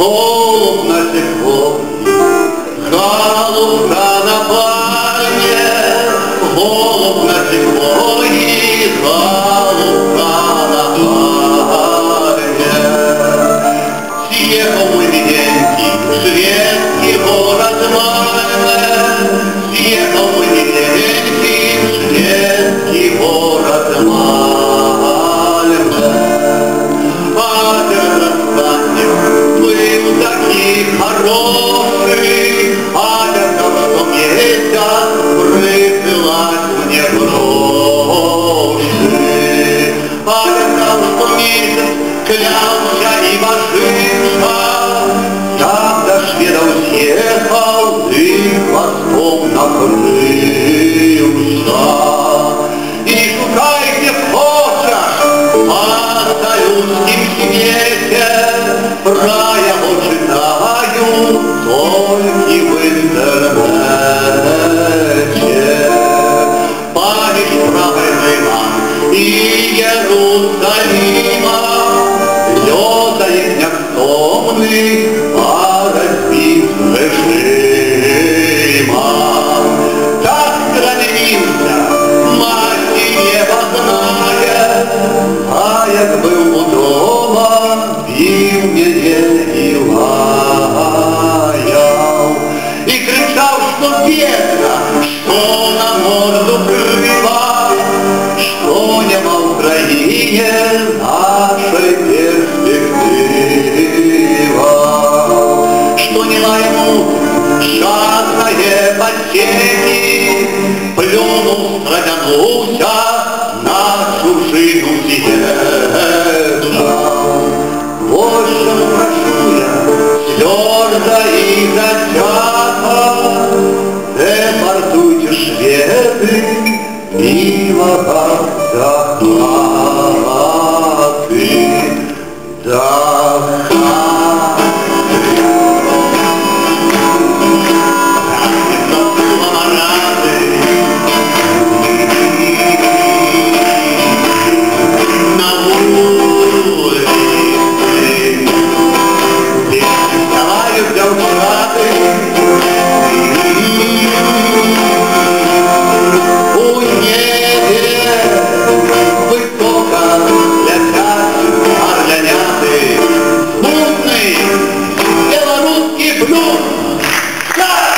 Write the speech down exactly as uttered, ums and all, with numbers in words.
голубь на секунде, голубка на пальме, голубь на секунде, голубка на пальме. Съехал мой миленький в шведский город Мальме, съехал мой миленький в шведский город Мальме. А этот расстанник был таких хороший, а я знал, что месяц присылать мне гроши. А я знал, что месяц клялся и божился, я до шведа уехал и хвостом накрылся. И шукай, где хочешь, по-союзским свете, про его читаю только в интернете. Память про Крыма и Иерусалима, лётает невтомный по разбитым режима. Так стремился, мать небо знает, а як был у дома, бил меня и лаял. И кричал, что бедно, что на морду крыва, что не в Украине нашей перспектива. Что не ему жадное потеки, плюнул, строганулся, на чужину съехал. В общем, прошу я, твердо и затято, депортуйте шведы, милого Захваты, Захваты. Белорусский блюд!